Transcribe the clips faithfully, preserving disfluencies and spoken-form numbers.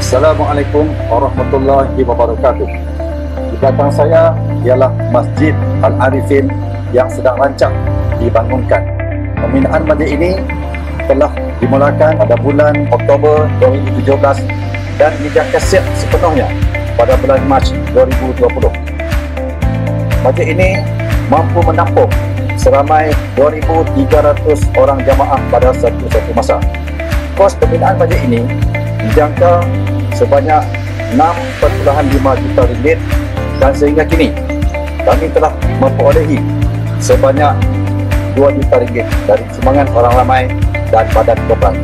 Assalamualaikum warahmatullahi wabarakatuh. Di belakang saya ialah Masjid Al-Arifin yang sedang rancang dibangunkan. Pembinaan masjid ini telah dimulakan pada bulan Oktober dua ribu tujuh belas dan dijangka siap sepenuhnya pada bulan Mac dua ribu dua puluh. Masjid ini mampu menampung seramai dua ribu tiga ratus orang jamaah pada satu-satu masa. Kos pembinaan masjid ini dijangka sebanyak enam perpuluhan lima juta ringgit dan sehingga kini kami telah memperolehi sebanyak dua juta ringgit dari sumbangan orang ramai dan badan korporat.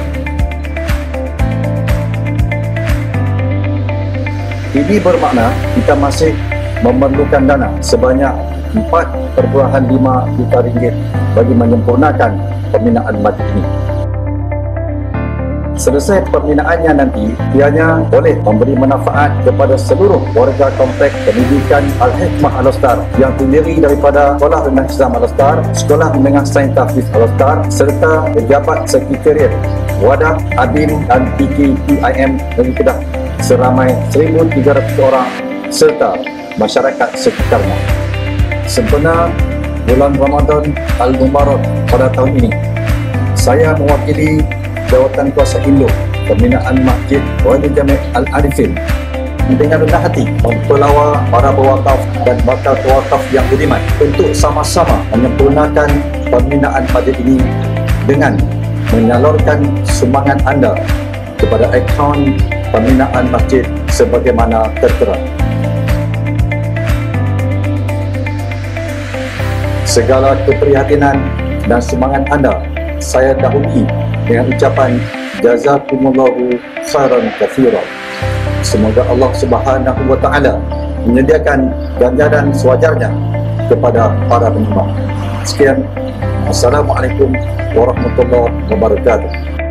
Ini bermakna kita masih memerlukan dana sebanyak empat perpuluhan lima juta ringgit bagi menyempurnakan pembinaan masjid ini. Selesai pembinaannya nanti, ianya boleh memberi manfaat kepada seluruh warga kompleks pendidikan Al-Hikmah Al-Astar yang terdiri daripada Sekolah Rendah Islam Al-Astar, Sekolah Menengah Sains Tahfiz Al-Astar serta pejabat sekretariat Wadah Adin dan P K P I M Negeri Kedah seramai seribu tiga ratus orang serta masyarakat sekitarnya. Sempena bulan Ramadan Al-Mubarak pada tahun ini, saya mewakili Jawatan Kuasa Induk Pembinaan Masjid Wali Jami' Al-Arifin dengan rendah hati mempelawa para pewakaf dan bakal pewakaf yang budiman untuk sama-sama menyempurnakan pembinaan masjid ini dengan menyalurkan sumbangan anda kepada akaun pembinaan masjid sebagaimana tertera. Segala keprihatinan dan sumbangan anda saya dahului dengan ucapan jazakumullahu khairan katsiran. Semoga Allah Subhanahu wa taala menyediakan ganjaran sewajarnya kepada para penyumbang. Sekian, Assalamualaikum warahmatullahi wabarakatuh.